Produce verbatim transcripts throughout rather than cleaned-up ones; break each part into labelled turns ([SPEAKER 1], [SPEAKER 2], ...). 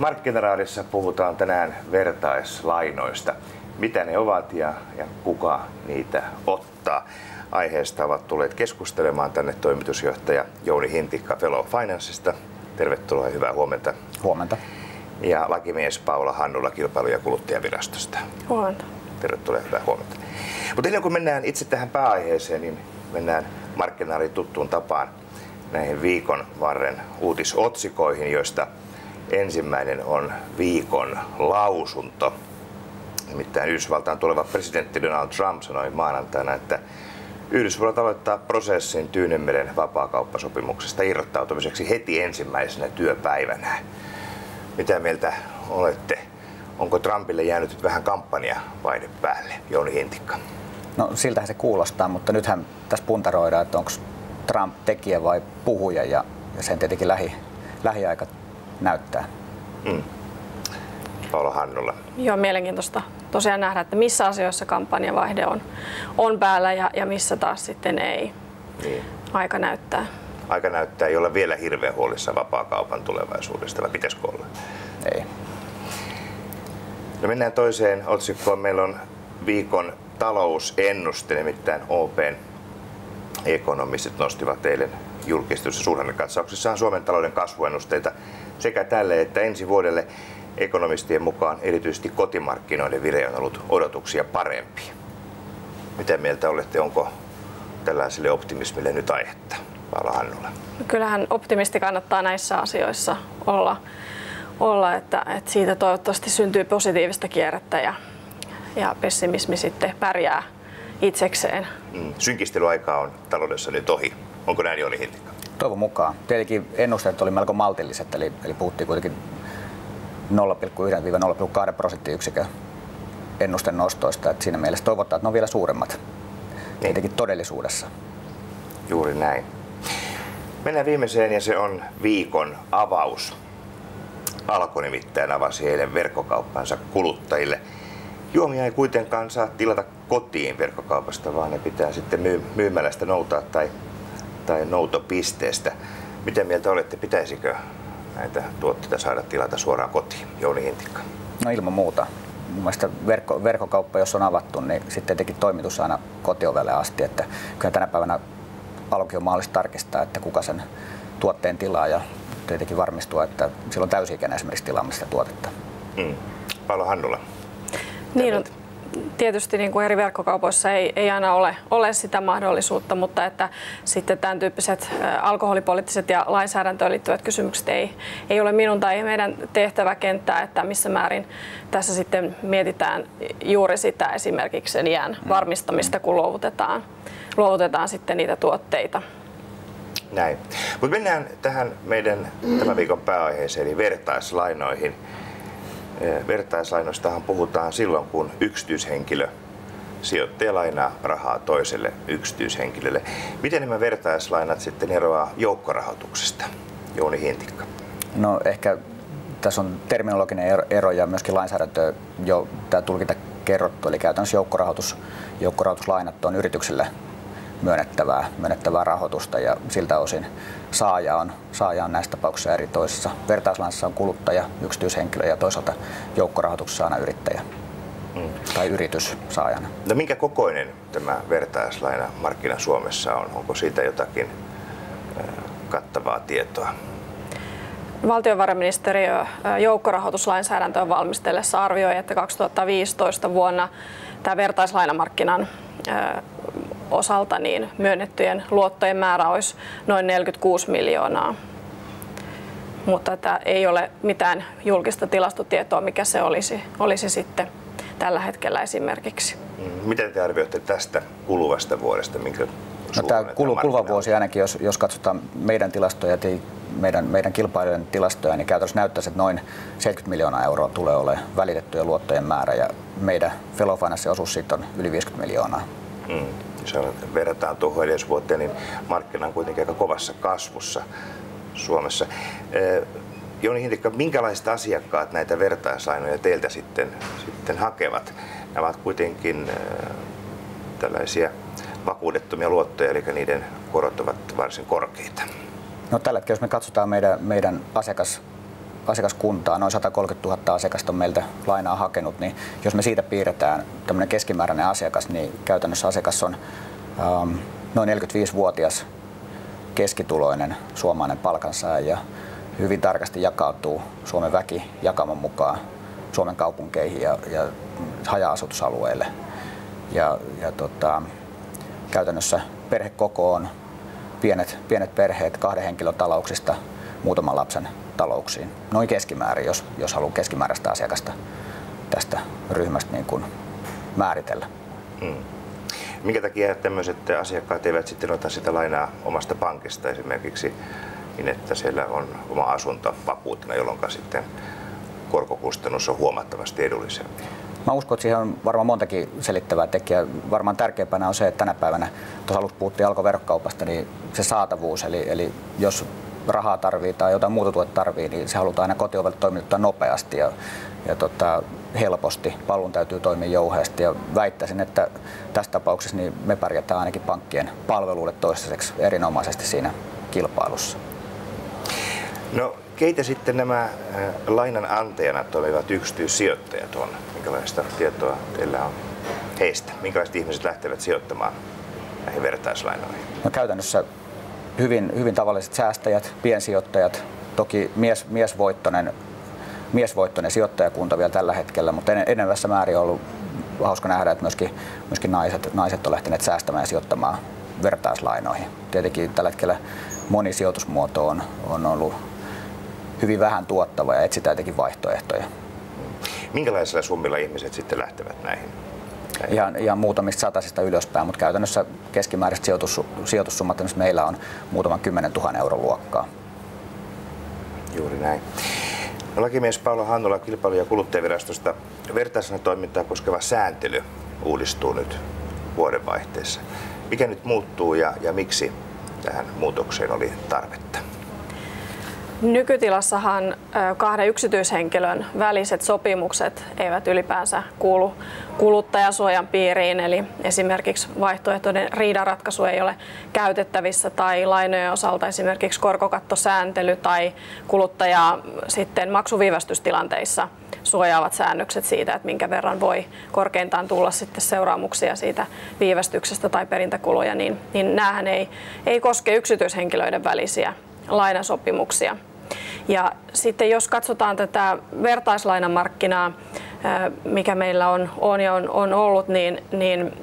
[SPEAKER 1] Markkinaraadissa puhutaan tänään vertaislainoista. Mitä ne ovat ja, ja kuka niitä ottaa? Aiheesta ovat tulleet keskustelemaan tänne toimitusjohtaja Jouni Hintikka Fellow Financesta. Tervetuloa ja hyvää huomenta.
[SPEAKER 2] Huomenta.
[SPEAKER 1] Ja lakimies Paula Hannula Kilpailu- ja kuluttajavirastosta.
[SPEAKER 3] Huomenta.
[SPEAKER 1] Tervetuloa ja hyvää huomenta. Mutta ennen kuin mennään itse tähän pääaiheeseen, niin mennään markkinaariin tuttuun tapaan näihin viikon varren uutisotsikoihin, joista ensimmäinen on viikon lausunto. Nimittäin Yhdysvaltain tuleva presidentti Donald Trump sanoi maanantaina, että Yhdysvallat aloittaa prosessin Tyynenmeren vapaakauppasopimuksesta irrottautumiseksi heti ensimmäisenä työpäivänä. Mitä mieltä olette? Onko Trumpille jäänyt nyt vähän kampanjavaihde päälle? Jouni Hintikka.
[SPEAKER 2] No siltähän se kuulostaa, mutta nythän tässä puntaroidaan, että onko Trump tekijä vai puhuja, ja sen tietenkin lähi, lähiaika näyttää.
[SPEAKER 1] Mm. Paula Hannula.
[SPEAKER 3] Joo, mielenkiintoista tosiaan nähdä, että missä asioissa kampanjavaihde on, on päällä ja, ja missä taas sitten ei.
[SPEAKER 1] Niin.
[SPEAKER 3] Aika näyttää.
[SPEAKER 1] Aika näyttää, ei olla vielä hirveän huolissaan vapaakaupan tulevaisuudesta, vai pitäisikö olla?
[SPEAKER 2] Ei.
[SPEAKER 1] No mennään toiseen otsikkoon. Meillä on viikon talousennuste, nimittäin O P:n ekonomistit nostivat eilen julkistetussa suhdannekatsauksessaan Suomen talouden kasvuennusteita sekä tälle että ensi vuodelle. Ekonomistien mukaan erityisesti kotimarkkinoiden vire on ollut odotuksia parempi. Mitä mieltä olette, onko tällaiselle optimismille nyt aihetta? Paula Hannula.
[SPEAKER 3] Kyllähän optimisti kannattaa näissä asioissa olla, olla että, että siitä toivottavasti syntyy positiivista kierrettä ja, ja pessimismi sitten pärjää itsekseen.
[SPEAKER 1] Mm. Synkistelyaika on taloudessa nyt ohi. Onko näin, Jouni Hintikka?
[SPEAKER 2] Toivon mukaan. Tietenkin ennusteet oli melko maltilliset, eli, eli puhuttiin kuitenkin nolla pilkku yksi nolla pilkku kaksi prosenttiyksikön ennusten nostoista. Että siinä mielessä toivotaan, että ne on vielä suuremmat. Tietenkin todellisuudessa.
[SPEAKER 1] Juuri näin. Mennään viimeiseen ja se on viikon avaus. Alko nimittäin avasi eilen verkkokauppansa kuluttajille. Juomia ei kuitenkaan saa tilata kotiin verkkokaupasta, vaan ne pitää sitten myy- myymälästä noutaa tai, tai noutopisteestä. Miten mieltä olette, pitäisikö näitä tuotteita saada tilata suoraan kotiin? Jouni Hintikka.
[SPEAKER 2] No ilman muuta. Mun mielestä verkko, verkkokauppa, jos on avattu, niin sitten teki toimitus aina kotiovelle asti. Että kyllä tänä päivänä Alkokin on mahdollista tarkistaa, että kuka sen tuotteen tilaa ja tietenkin varmistua, että silloin täysi-ikäinen esimerkiksi tilaamaan sitä tuotetta.
[SPEAKER 1] Mm. Paula Hannula.
[SPEAKER 3] Niin, no, tietysti niin kuin eri verkkokaupoissa ei, ei aina ole, ole sitä mahdollisuutta, mutta että sitten tämän tyyppiset alkoholipoliittiset ja lainsäädäntöön liittyvät kysymykset ei, ei ole minun tai meidän tehtäväkenttää, että missä määrin tässä sitten mietitään juuri sitä esimerkiksi sen iän varmistamista, kun luovutetaan, luovutetaan sitten niitä tuotteita.
[SPEAKER 1] Näin. Mutta mennään tähän meidän tämän viikon pääaiheeseen, eli vertaislainoihin. Vertaislainoistahan puhutaan silloin, kun yksityishenkilö sijoittaja lainaa rahaa toiselle yksityishenkilölle. Miten nämä vertaislainat sitten eroaa joukkorahoituksesta? Jouni Hintikka.
[SPEAKER 2] No ehkä tässä on terminologinen ero ja myöskin lainsäädäntö jo tämä tulkinta kerrottu, eli käytännössä joukkorahoitus, joukkorahoituslainat on yritykselle myönnettävää, myönnettävää rahoitusta ja siltä osin saaja on, saaja on näissä tapauksissa eri toisissa. Vertaislainassa on kuluttaja, yksityishenkilö ja toisaalta joukkorahoituksessa aina yrittäjä mm. tai yritys saajana.
[SPEAKER 1] No minkä kokoinen tämä vertaislaina markkina Suomessa on? Onko siitä jotakin kattavaa tietoa?
[SPEAKER 3] Valtiovarainministeriö joukkorahoituslainsäädäntöön valmistellessa arvioi, että kaksituhattaviisitoista vuonna tämä vertaislainamarkkinan osalta niin myönnettyjen luottojen määrä olisi noin neljäkymmentäkuusi miljoonaa. Mutta tämä ei ole mitään julkista tilastotietoa, mikä se olisi, olisi sitten tällä hetkellä esimerkiksi.
[SPEAKER 1] Miten te arvioitte tästä kuluvasta vuodesta? Minkä
[SPEAKER 2] no, tämä kulu, kuluva vuosi ainakin, jos, jos katsotaan meidän tilastoja, meidän, meidän kilpailijoiden tilastoja, niin käytännössä näyttäisi, että noin seitsemänkymmentä miljoonaa euroa tulee olemaan välitettyjen luottojen määrä ja meidän Fellow Financen osuus siitä on yli viisikymmentä miljoonaa.
[SPEAKER 1] Mm. Jos verrataan tuohon edellisvuoteen, niin markkina on kuitenkin aika kovassa kasvussa Suomessa. Jouni Hintikka, minkälaiset asiakkaat näitä vertaislainoja teiltä sitten, sitten hakevat? Nämä ovat kuitenkin äh, tällaisia vakuudettomia luottoja, eli niiden korot ovat varsin korkeita.
[SPEAKER 2] No, tällä hetkellä, jos me katsotaan meidän, meidän asiakas asiakaskuntaa, noin sata kolmekymmentätuhatta asiakasta on meiltä lainaa hakenut, niin jos me siitä piirretään tämmöinen keskimääräinen asiakas, niin käytännössä asiakas on ähm, noin neljäkymmentäviisivuotias keskituloinen suomalainen palkansaaja, hyvin tarkasti jakautuu Suomen väki jakaman mukaan Suomen kaupunkeihin ja, ja haja-asutusalueille. Ja, ja tota, käytännössä perhekoko on pienet, pienet perheet kahden henkilön talouksista muutaman lapsen talouksiin. Noin keskimäärin, jos, jos haluaa keskimääräistä asiakasta tästä ryhmästä niin kuin määritellä.
[SPEAKER 1] Hmm. Minkä takia tämmöiset asiakkaat eivät sitten ota sitä lainaa omasta pankista esimerkiksi, niin että siellä on oma asunto vakuutena, jolloin sitten korkokustannus on huomattavasti edullisempi?
[SPEAKER 2] Mä uskon, että siihen on varmaan montakin selittävää tekijää. Varmaan tärkeimpänä on se, että tänä päivänä, tuossa alussa puhuttiin alkoverkkokaupasta, niin se saatavuus, eli, eli jos rahaa tarvii tai jotain muuta tuotetta tarvii, niin se halutaan aina kotiovelta toimittaa nopeasti ja, ja tota, helposti. Palvelun täytyy toimia jouheasti ja väittäisin, että tässä tapauksessa niin me pärjätään ainakin pankkien palveluille toistaiseksi erinomaisesti siinä kilpailussa.
[SPEAKER 1] No, keitä sitten nämä lainan antajana toimivat yksityissijoittajat on? Minkälaista tietoa teillä on heistä? Minkälaiset ihmiset lähtevät sijoittamaan näihin vertaislainoihin?
[SPEAKER 2] No, käytännössä hyvin, hyvin tavalliset säästäjät, piensijoittajat, toki mies, miesvoittoinen, miesvoittoinen sijoittajakunta vielä tällä hetkellä, mutta en, enenevässä määrin on ollut hauska nähdä, että myöskin, myöskin naiset, naiset on lähteneet säästämään ja sijoittamaan vertaislainoihin. Tietenkin tällä hetkellä moni sijoitusmuoto on, on ollut hyvin vähän tuottava ja etsitään jotenkin vaihtoehtoja.
[SPEAKER 1] Minkälaisilla summilla ihmiset sitten lähtevät näihin?
[SPEAKER 2] Ihan, ihan muutamista satasista ylöspäin, mutta käytännössä keskimääräiset sijoitus, sijoitussummat meillä on muutaman kymmenen tuhannen euron luokkaa.
[SPEAKER 1] Juuri näin. No, lakimies Paula Hannula Kilpailu- ja kuluttajavirastosta. Vertaislainatoimintaa koskeva sääntely uudistuu nyt vuodenvaihteessa. Mikä nyt muuttuu ja, ja miksi tähän muutokseen oli tarvetta?
[SPEAKER 3] Nykytilassahan kahden yksityishenkilön väliset sopimukset eivät ylipäänsä kuulu kuluttajansuojan piiriin, eli esimerkiksi vaihtoehtoinen riidanratkaisu ei ole käytettävissä tai lainojen osalta esimerkiksi korkokattosääntely tai kuluttajaa sitten maksuviivästystilanteissa suojaavat säännökset siitä, että minkä verran voi korkeintaan tulla sitten seuraamuksia siitä viivästyksestä tai perintäkuluja, niin, niin näähän ei, ei koske yksityishenkilöiden välisiä lainasopimuksia. Ja sitten jos katsotaan tätä vertaislainamarkkinaa, mikä meillä on, on ja on, on ollut, niin, niin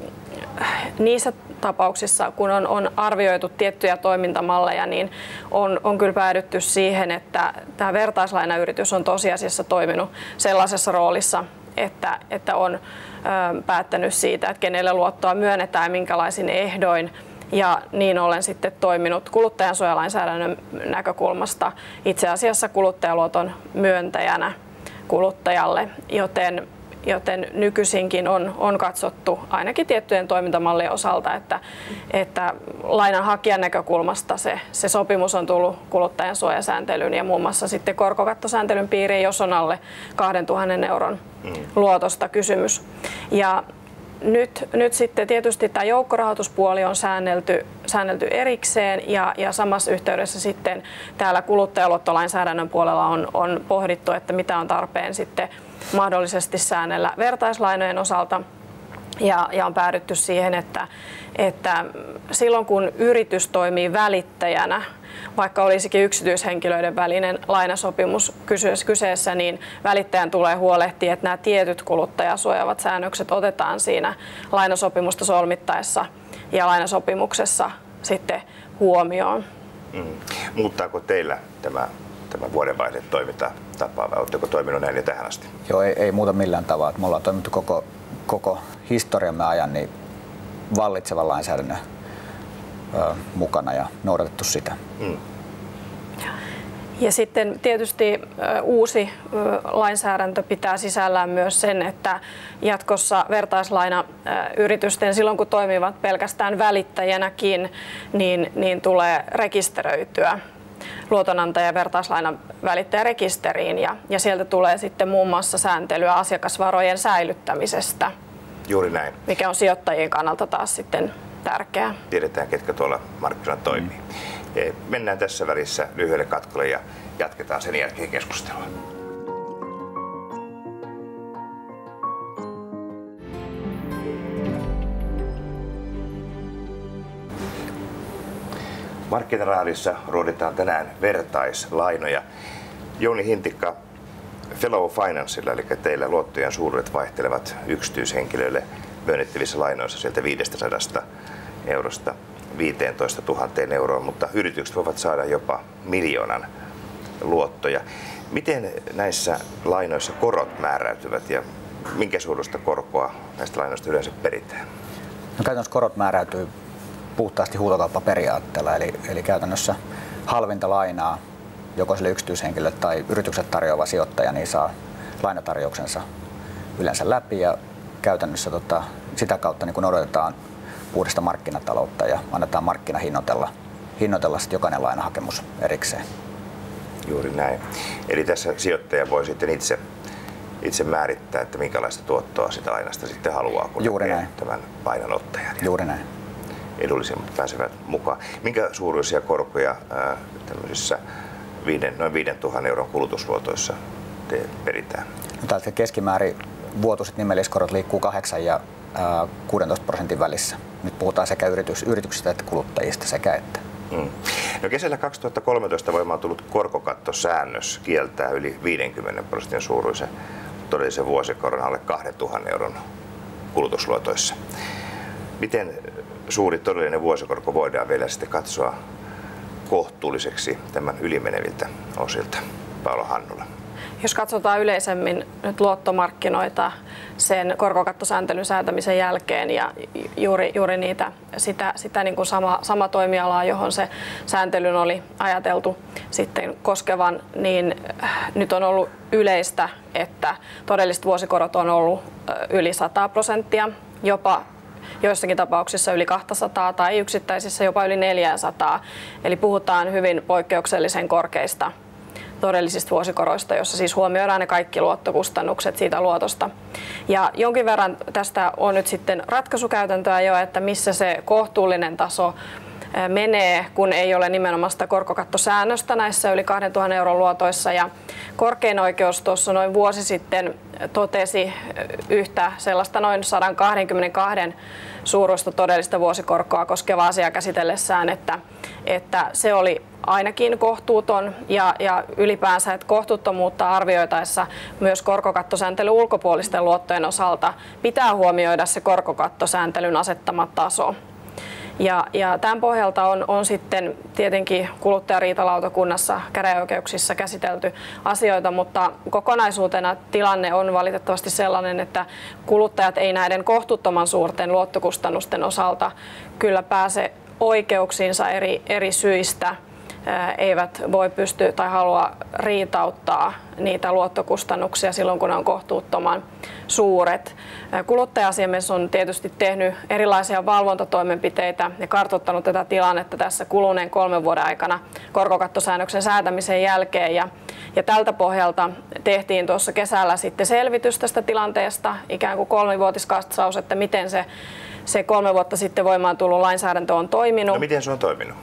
[SPEAKER 3] niissä tapauksissa, kun on, on arvioitu tiettyjä toimintamalleja, niin on, on kyllä päädytty siihen, että tämä vertaislainayritys on tosiasiassa toiminut sellaisessa roolissa, että, että on ö, päättänyt siitä, että kenelle luottoa myönnetään ja minkälaisin ehdoin. Ja niin ollen sitten toiminut kuluttajansuojalainsäädännön näkökulmasta itse asiassa kuluttajaluoton myöntäjänä kuluttajalle, joten, joten nykyisinkin on, on katsottu ainakin tiettyjen toimintamallien osalta, että, että lainanhakijan näkökulmasta se, se sopimus on tullut kuluttajansuojasääntelyn ja muun muassa sitten korkokattosääntelyn piiriin, jos on alle kahdentuhannen euron luotosta kysymys. Ja Nyt, nyt sitten tietysti tämä joukkorahoituspuoli on säännelty, säännelty erikseen ja, ja samassa yhteydessä sitten täällä kuluttajaluottolainsäädännön puolella on, on pohdittu, että mitä on tarpeen sitten mahdollisesti säännellä vertaislainojen osalta. Ja, ja on päädytty siihen, että, että silloin kun yritys toimii välittäjänä, vaikka olisikin yksityishenkilöiden välinen lainasopimus kyseessä, niin välittäjän tulee huolehtia, että nämä tietyt kuluttajasuojaavat säännökset otetaan siinä lainasopimusta solmittaessa ja lainasopimuksessa sitten huomioon.
[SPEAKER 1] Mm. Muuttaako teillä tämä, tämä vuodenvaihde toimintatapaa vai oletteko toiminut näin jo tähän asti?
[SPEAKER 2] Joo, ei, ei muuta millään tavalla. Me ollaan toimittu koko, koko historiamme ajan niin vallitsevan lainsäädännön ö, mukana ja noudatettu sitä. Mm.
[SPEAKER 3] Ja sitten tietysti uusi lainsäädäntö pitää sisällään myös sen, että jatkossa vertaislainayritysten silloin kun toimivat pelkästään välittäjänäkin, niin, niin tulee rekisteröityä luotonantaja- ja vertaislainan välittäjärekisteriin ja, ja sieltä tulee sitten muun muassa sääntelyä asiakasvarojen säilyttämisestä.
[SPEAKER 1] Juuri näin.
[SPEAKER 3] Mikä on sijoittajien kannalta taas sitten tärkeää.
[SPEAKER 1] Tiedetään, ketkä tuolla markkinoilla toimii. Mennään tässä välissä lyhyelle katkolle ja jatketaan sen jälkeen keskustelua. Markkinaraadissa ruoditaan tänään vertaislainoja. Jouni Hintikka, Fellow Financella, eli teillä luottojen suuruudet vaihtelevat yksityishenkilöille myönnettävissä lainoissa sieltä viisisataa eurosta viisitoista tuhatta euroon, mutta yritykset voivat saada jopa miljoonan luottoja. Miten näissä lainoissa korot määräytyvät ja minkä suuruista korkoa näistä lainoista yleensä peritään?
[SPEAKER 2] No, käytännössä korot määräytyy puhtaasti huutokauppaperiaatteella, eli, eli käytännössä halvinta lainaa joko sille yksityishenkilölle tai yritykset tarjoava sijoittaja niin saa lainatarjouksensa yleensä läpi ja käytännössä tota, sitä kautta niin kun odotetaan puhdasta markkinataloutta ja annetaan markkina hinnoitella, hinnoitella sitten jokainen lainahakemus erikseen.
[SPEAKER 1] Juuri näin. Eli tässä sijoittaja voi sitten itse, itse määrittää, että minkälaista tuottoa sitä lainasta sitten haluaa, kun
[SPEAKER 2] Juuri näin.
[SPEAKER 1] tämän lainanottajan.
[SPEAKER 2] Juuri näin.
[SPEAKER 1] Edullisimmat pääsevät mukaan. Minkä suuruisia korkoja ää, tämmöisissä viiden, noin viisituhatta euron kulutusluotoissa te peritään?
[SPEAKER 2] No, täältä keskimäärin vuotuiset nimelliskorot liikkuu kahdeksan ja ää, kuusitoista prosentin välissä. Nyt puhutaan sekä yritys, yrityksistä että kuluttajista sekä että.
[SPEAKER 1] Hmm. No, kesällä kaksituhattakolmetoista voimaan tullut korkokattosäännös kieltää yli viidenkymmenen prosentin suuruisen todellisen vuosikoron alle kahdentuhannen euron kulutusluotoissa. Miten suuri todellinen vuosikorko voidaan vielä sitten katsoa kohtuulliseksi tämän ylimeneviltä osilta? Paula Hannula.
[SPEAKER 3] Jos katsotaan yleisemmin nyt luottomarkkinoita sen korkokattosääntelyn säätämisen jälkeen ja juuri, juuri niitä, sitä, sitä niin kuin sama, sama toimialaa, johon se sääntelyn oli ajateltu sitten koskevan, niin nyt on ollut yleistä, että todelliset vuosikorot on ollut yli sata prosenttia, jopa joissakin tapauksissa yli kaksisataa tai yksittäisissä jopa yli neljäsataa. Eli puhutaan hyvin poikkeuksellisen korkeista todellisista vuosikoroista, jossa siis huomioidaan ne kaikki luottokustannukset siitä luotosta. Ja jonkin verran tästä on nyt sitten ratkaisukäytäntöä jo, että missä se kohtuullinen taso menee, kun ei ole nimenomaan sitä korkokattosäännöstä näissä yli kahdentuhannen euron luotoissa. Ja korkein oikeus tuossa noin vuosi sitten totesi yhtä sellaista noin sata kaksikymmentäkaksi suuruista todellista vuosikorkoa koskevaa asiaa käsitellessään, että, että se oli ainakin kohtuuton ja, ja ylipäänsä että kohtuuttomuutta arvioitaessa myös korkokattosääntelyn ulkopuolisten luottojen osalta pitää huomioida se korkokattosääntelyn asettama taso. Ja, ja tämän pohjalta on, on sitten tietenkin kuluttajariitalautakunnassa käräjäoikeuksissa käsitelty asioita, mutta kokonaisuutena tilanne on valitettavasti sellainen, että kuluttajat ei näiden kohtuuttoman suurten luottokustannusten osalta kyllä pääse oikeuksiinsa eri, eri syistä. Eivät voi pysty tai halua riitauttaa niitä luottokustannuksia silloin, kun ne on kohtuuttoman suuret. Kuluttaja-asiamies on tietysti tehnyt erilaisia valvontatoimenpiteitä ja kartoittanut tätä tilannetta tässä kuluneen kolmen vuoden aikana korkokattosäännöksen säätämisen jälkeen. Ja, ja tältä pohjalta tehtiin tuossa kesällä sitten selvitys tästä tilanteesta, ikään kuin kolmivuotiskatsaus, että miten se, se kolme vuotta sitten voimaan tullut lainsäädäntö on toiminut.
[SPEAKER 1] No, miten se on toiminut?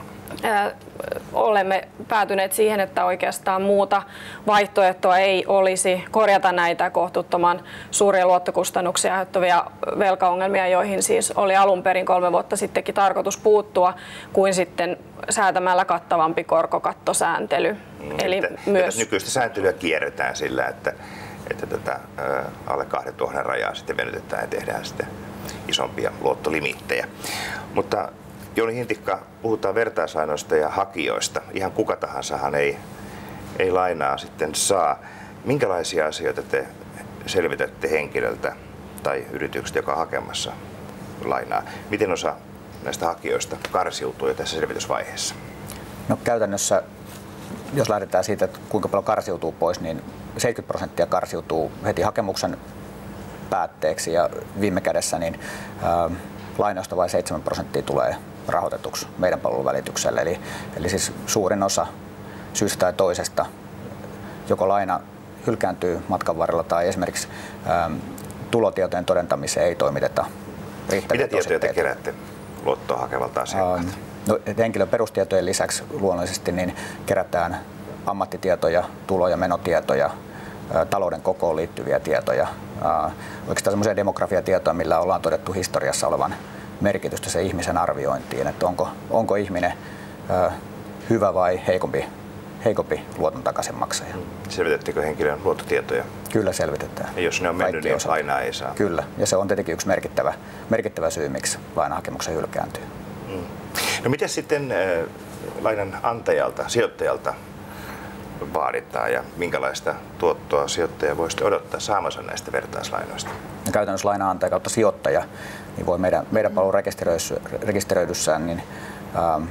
[SPEAKER 3] Olemme päätyneet siihen, että oikeastaan muuta vaihtoehtoa ei olisi korjata näitä kohtuuttoman suuria luottokustannuksia aiheuttavia velkaongelmia, joihin siis oli alun perin kolme vuotta sittenkin tarkoitus puuttua, kuin sitten säätämällä kattavampi korkokattosääntely.
[SPEAKER 1] Mm,
[SPEAKER 3] Eli
[SPEAKER 1] että,
[SPEAKER 3] myös
[SPEAKER 1] nykyistä sääntelyä kierretään sillä, että, että tätä ä, alle kahdentuhannen rajaa sitten venytetään ja tehdään sitten isompia luottolimittejä. Mutta Jouni Hintikka, puhutaan vertaislainoista ja hakijoista. Ihan kuka tahansahan ei, ei lainaa sitten saa. Minkälaisia asioita te selvitätte henkilöltä tai yrityksestä, joka on hakemassa lainaa? Miten osa näistä hakijoista karsiutuu jo tässä selvitysvaiheessa?
[SPEAKER 2] No, käytännössä, jos lähdetään siitä, että kuinka paljon karsiutuu pois, niin seitsemänkymmentä prosenttia karsiutuu heti hakemuksen päätteeksi ja viime kädessä niin, ää, lainoista vain seitsemän prosenttia tulee rahoitetuksi meidän palvelun välityksellä. Eli, eli siis suurin osa syystä tai toisesta joko laina hylkääntyy matkan varrella tai esimerkiksi äm, tulotietojen todentamiseen ei toimiteta riittäviä
[SPEAKER 1] mitä tietoja te keräätte luottoa hakevalta asiakkaalta?
[SPEAKER 2] No, henkilön perustietojen lisäksi luonnollisesti niin kerätään ammattitietoja, tulo- ja menotietoja, talouden kokoon liittyviä tietoja, oikeastaan semmoisia demografiatietoja, millä ollaan todettu historiassa olevan merkitystä sen ihmisen arviointiin, että onko, onko ihminen hyvä vai heikompi, heikompi luoton takaisinmaksaja.
[SPEAKER 1] Selvitettekö henkilön luottotietoja?
[SPEAKER 2] Kyllä selvitetään.
[SPEAKER 1] Ja jos ne on mennyt, niin lainaa ei saa?
[SPEAKER 2] Kyllä, ja se on tietenkin yksi merkittävä, merkittävä syy, miksi lainahakemuksen hylkääntyy.
[SPEAKER 1] Mm. No miten sitten äh, lainan antajalta, sijoittajalta vaaditaan ja minkälaista tuottoa sijoittaja voisi odottaa saamansa näistä vertaislainoista?
[SPEAKER 2] No, käytännössä lainanantaja kautta sijoittaja niin voi meidän, meidän palvelun rekisteröidyssään niin, ähm,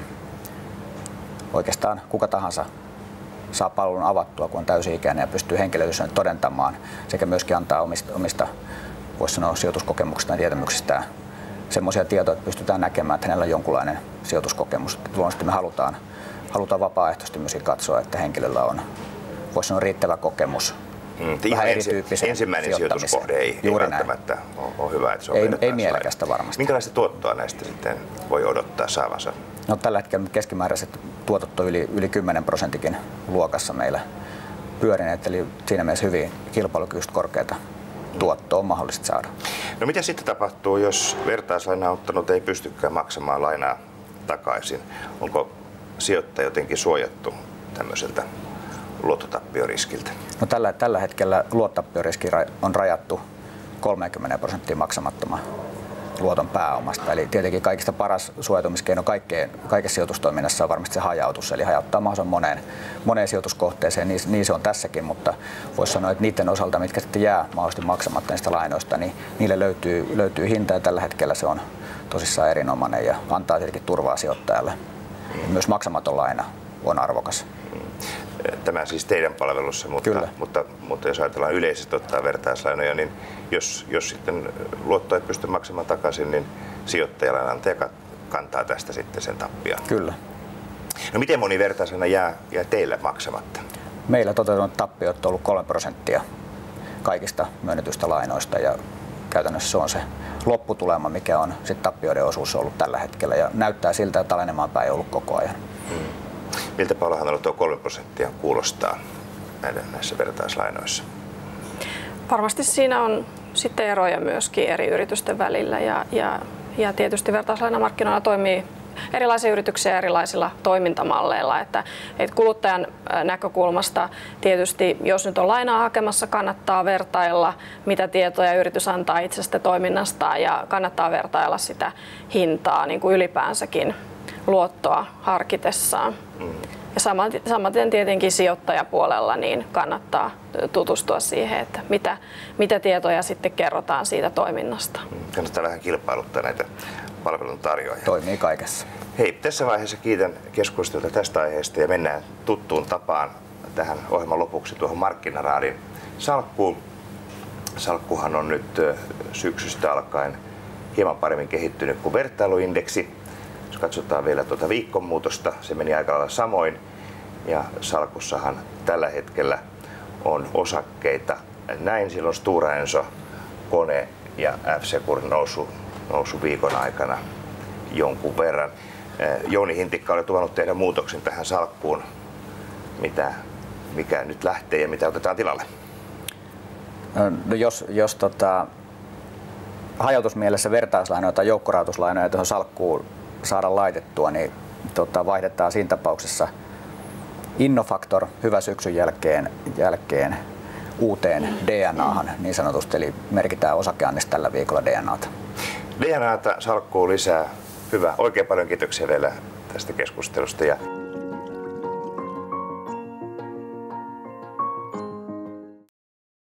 [SPEAKER 2] oikeastaan kuka tahansa saa palvelun avattua, kun on täysi-ikäinen ja pystyy henkilöllisyyden todentamaan sekä myöskin antaa omista, omista voisi sanoa, sijoituskokemuksista ja tietämyksistä semmoisia tietoja, että pystytään näkemään, että hänellä on jonkunlainen sijoituskokemus. Luonnollisesti me halutaan, halutaan vapaaehtoisesti myöskin katsoa, että henkilöllä on, voisi sanoa, riittävä kokemus.
[SPEAKER 1] Mm, vähän erityyppisen ensimmäinen sijoituskohde ei, ei välttämättä ole, ole hyvä, että se on
[SPEAKER 2] ei, ei mielekästä varmasti.
[SPEAKER 1] Minkälaista tuottoa näistä sitten voi odottaa saavansa?
[SPEAKER 2] No, tällä hetkellä keskimääräiset tuotot on yli, yli kymmenen prosentikin luokassa meillä pyörineet, eli siinä mielessä hyvin kilpailukyvystä korkeata tuottoa on mahdollista saada.
[SPEAKER 1] No mitä sitten tapahtuu, jos vertaislainaa ottanut ei pystykään maksamaan lainaa takaisin? Onko sijoittaja jotenkin suojattu tämmöiseltä luottotappioriskiltä?
[SPEAKER 2] No, tällä, tällä hetkellä luottotappioriski on rajattu kolmekymmentä prosenttia maksamattoman luoton pääomasta. Eli tietenkin kaikista paras suojautumiskeino kaikkeen, kaikessa sijoitustoiminnassa on varmasti se hajautus, eli hajauttaa mahdollisimman moneen, moneen sijoituskohteeseen, niin, niin se on tässäkin, mutta voisi sanoa, että niiden osalta, mitkä sitten jää mahdollisesti maksamatta niistä lainoista, niin niille löytyy, löytyy hinta ja tällä hetkellä se on tosissaan erinomainen ja antaa tietenkin turvaa sijoittajalle. Mm. Myös maksamaton laina on arvokas.
[SPEAKER 1] Tämä siis teidän palvelussa, mutta, mutta, mutta jos ajatellaan yleisesti ottaa vertaislainoja, niin jos, jos sitten luotto ei pysty maksamaan takaisin, niin sijoittaja kantaa tästä sitten sen tappion.
[SPEAKER 2] Kyllä.
[SPEAKER 1] No miten moni vertaislaina jää, jää teillä maksamatta?
[SPEAKER 2] Meillä toteutunut tappiot on ollut kolme prosenttia kaikista myönnetyistä lainoista ja käytännössä se on se lopputulema, mikä on sitten tappioiden osuus ollut tällä hetkellä ja näyttää siltä, että alenemaan päin on ollut koko ajan.
[SPEAKER 1] Hmm. Miltä Paula tuo kolme prosenttia kuulostaa näissä vertaislainoissa?
[SPEAKER 3] Varmasti siinä on sitten eroja myöskin eri yritysten välillä ja, ja, ja tietysti vertaislainamarkkinoilla toimii erilaisia yrityksiä erilaisilla toimintamalleilla. Että, että kuluttajan näkökulmasta tietysti, jos nyt on lainaa hakemassa, kannattaa vertailla, mitä tietoja yritys antaa itsestä toiminnastaan ja kannattaa vertailla sitä hintaa niin kuin ylipäänsäkin luottoa harkitessaan. Mm. Ja samaten tietenkin sijoittajapuolella niin kannattaa tutustua siihen, että mitä, mitä tietoja sitten kerrotaan siitä toiminnasta.
[SPEAKER 1] Kannattaa vähän kilpailuttaa näitä palveluntarjoajia.
[SPEAKER 2] Toimii kaikessa.
[SPEAKER 1] Hei, tässä vaiheessa kiitän keskustelua tästä aiheesta ja mennään tuttuun tapaan tähän ohjelman lopuksi tuohon Markkinaraadin salkkuun. Salkkuhan on nyt syksystä alkaen hieman paremmin kehittynyt kuin vertailuindeksi. Jos katsotaan vielä tuota viikkomuutosta, se meni aika lailla samoin. Ja salkussahan tällä hetkellä on osakkeita. Näin silloin Stora Enso, Kone ja F-Secur nousu, nousu viikon aikana jonkun verran. Jouni Hintikka oli tuvannut tehdä muutoksen tähän salkkuun. Mitä, mikä nyt lähtee ja mitä otetaan tilalle?
[SPEAKER 2] No jos jos tota, hajautusmielessä vertaislainoja tai joukkorahoituslainoja tuohon salkkuun saada laitettua, niin tota, vaihdetaan siinä tapauksessa Innofactor hyvä syksyn jälkeen, jälkeen uuteen D N A:han niin sanotusti, eli merkitään osakeannis tällä viikolla D N A:ta.
[SPEAKER 1] D N A:ta salkkuun lisää. Hyvä. Oikein paljon kiitoksia vielä tästä keskustelusta. Ja